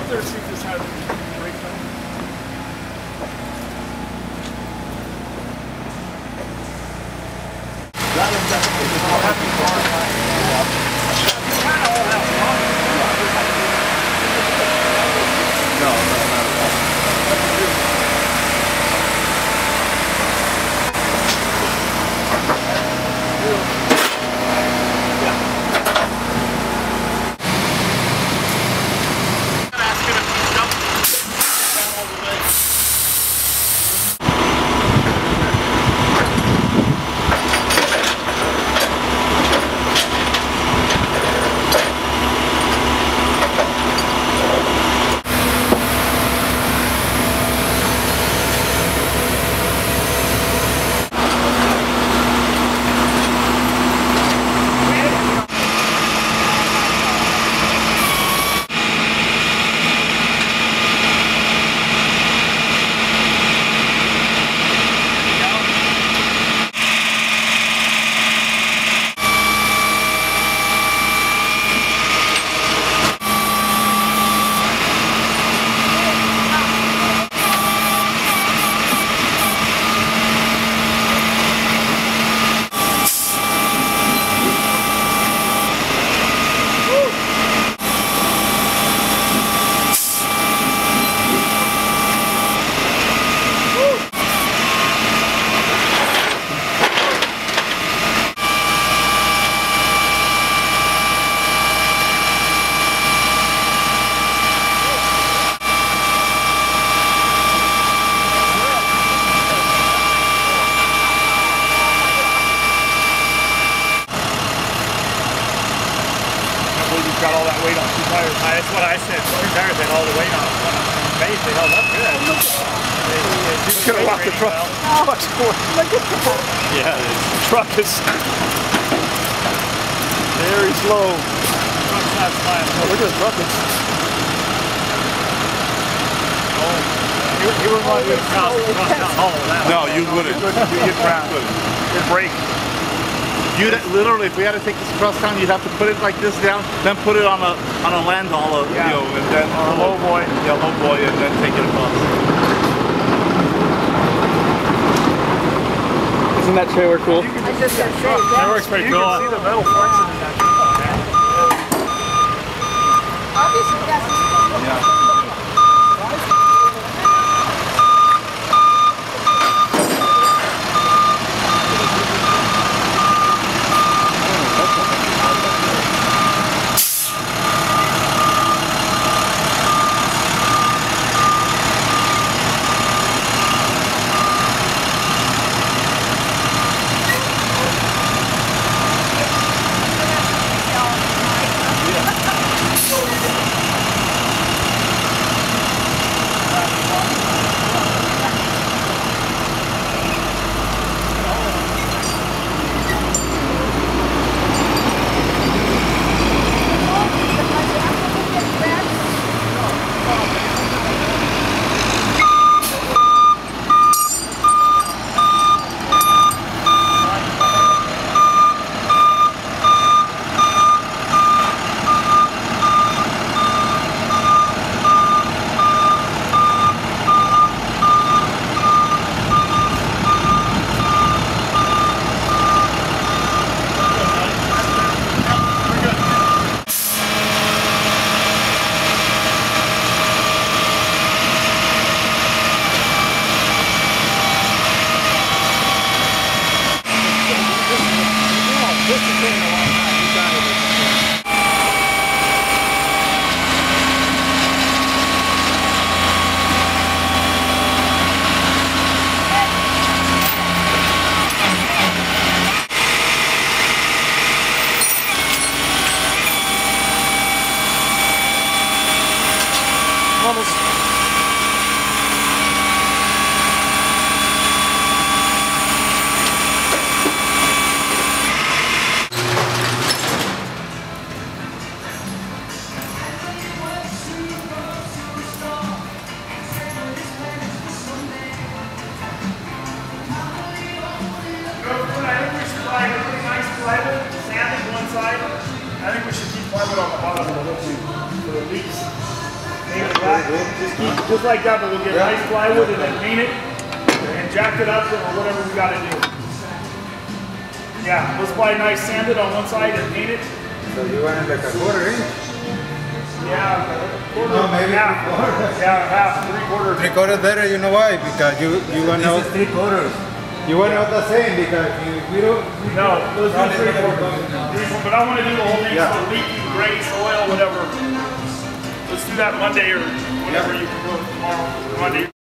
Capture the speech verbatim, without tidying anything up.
up there and see if this has brake pedal. That is definitely the I'll have to car. You kind of all have fun. No, no, not at all. Got all that weight on two tires. That's what I said. Two tires had all the weight on one base. They held up good. They, they Just gonna walk the truck. Well. Truck's going. Look at that. Yeah, the truck is very slow. The truck's not sliding. Oh, look at the truck. It's oh, you, you wouldn't want to do a cross down hall with that. no, you wouldn't. You'd brown. You'd break. You'd literally, if we had to take this across town, you'd have to put it like this down, then put it on a on a land haul, yeah. you know, and then or a low boy, yeah, low boy, and then take it across. Isn't that trailer cool? I just got shot. That works pretty cool. You can see the metal parts in that truck. Obviously, that's yeah. just like that, but we'll get yeah. nice plywood and then paint it and jack it up or whatever we got to do. Yeah, let's buy nice sanded on one side and paint it. So you want it like a quarter inch? Yeah, quarter. No, maybe half. three quarters. Yeah, half, three quarters. Three quarters better, you know why? Because you you want to know. This is three quarters. You want to know the same because you, we don't. We no, let's do three quarters. But I want to do the whole thing yeah. so leaky, gray, soil, whatever. Let's do that Monday or whenever yeah. you can go tomorrow. Monday.